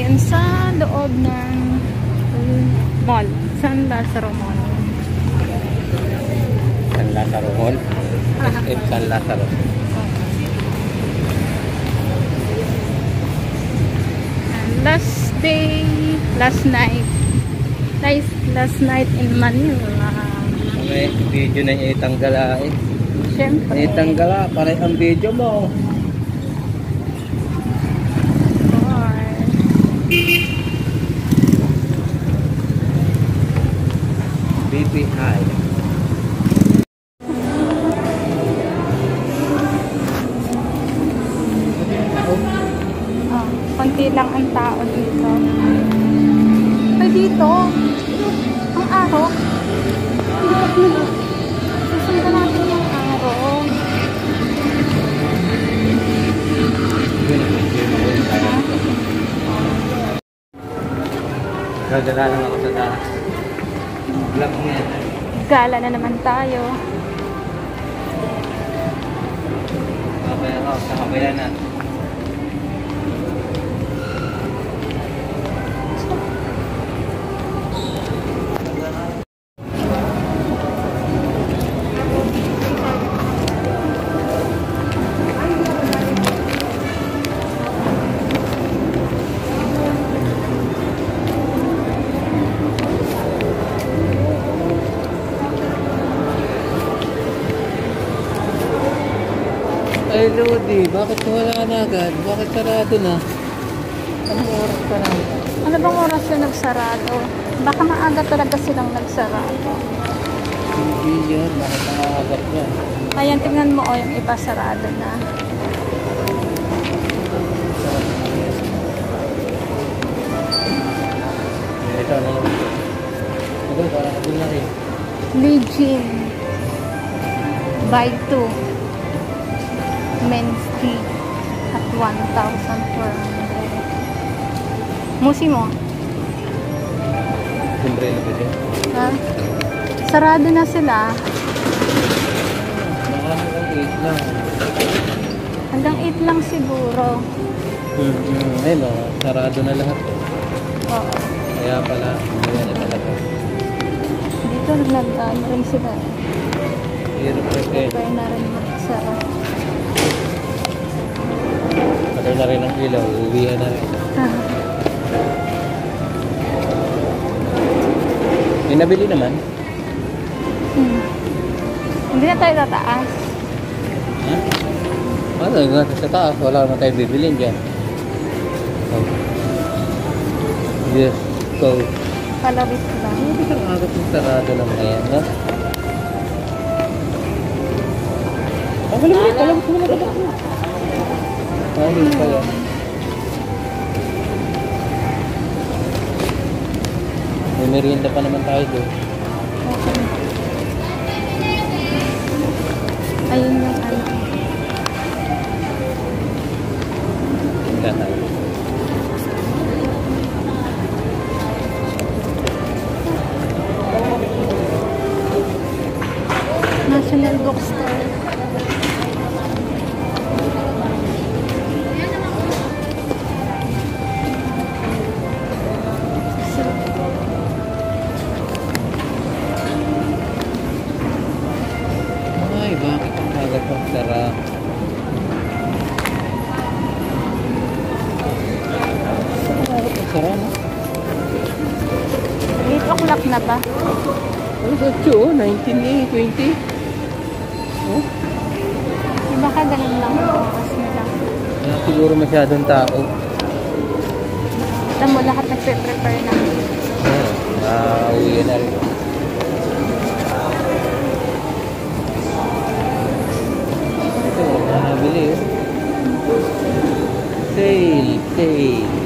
ngayon sa loob ng mall. San Lazaro Mall. San Lazaro Mall? SM San Lazaro. Last day, last night. Last night in Manila. May video na itanggal eh. Siyempre. Itanggal pare ang video mo. BPI. Konti lang ang tao dito. Ay, dito. Ang araw. Susundan natin yung araw. Gagala lang ako sa vlog niya. Gala na naman tayo. Babaya ako sa kabayan na. Ay, Lodi, bakit wala na agad? Bakit sarado na? Anong oras pa na? Ano bang oras yung nagsarado? Baka maaga talaga silang nagsarado. Hindi yan, bakit nakakagat yan? Ayan, tingnan mo yung iba sarado na. Ito, ano naman ito? Ito, parang abul na rin. Legion. Buy 2. Men's tea at 1,000 per. Musi mo? Siyempre na pwede. Ha? Sarado na sila. Baka hanggang 8 lang. Hanggang 8 lang siguro. Ayun o, sarado na lahat. Oo. Kaya pala, hindi na talaga. Dito nag-ano rin sila. Hirap eh. Kaya na rin magsara. Patay na rin ang ilaw, uwihan na rin. May nabili naman. Hindi na tayo tataas. Ha? Ano nga sa taas, wala naman tayo bibilin dyan. Oh. Yes, go. Palabis lang. Hindi ka agad yung sarado naman yan, ha? Palabis mo na. Ayun pala. May merienda pa naman tayo doon. Okay. Ayun yung ano. Hindi tayo. National Bookstore. Bakit ang agad pang sara? Bakit ang sara, no? 8 o'clock na ba? Ano sa tiyo? 19, 20? Oh? Baka ganun lang ang oras nila. Siguro masyadong tao. Ito mo lahat nagpe-prepare na. Uwi na rin. Ito, nabili. Sale, sale.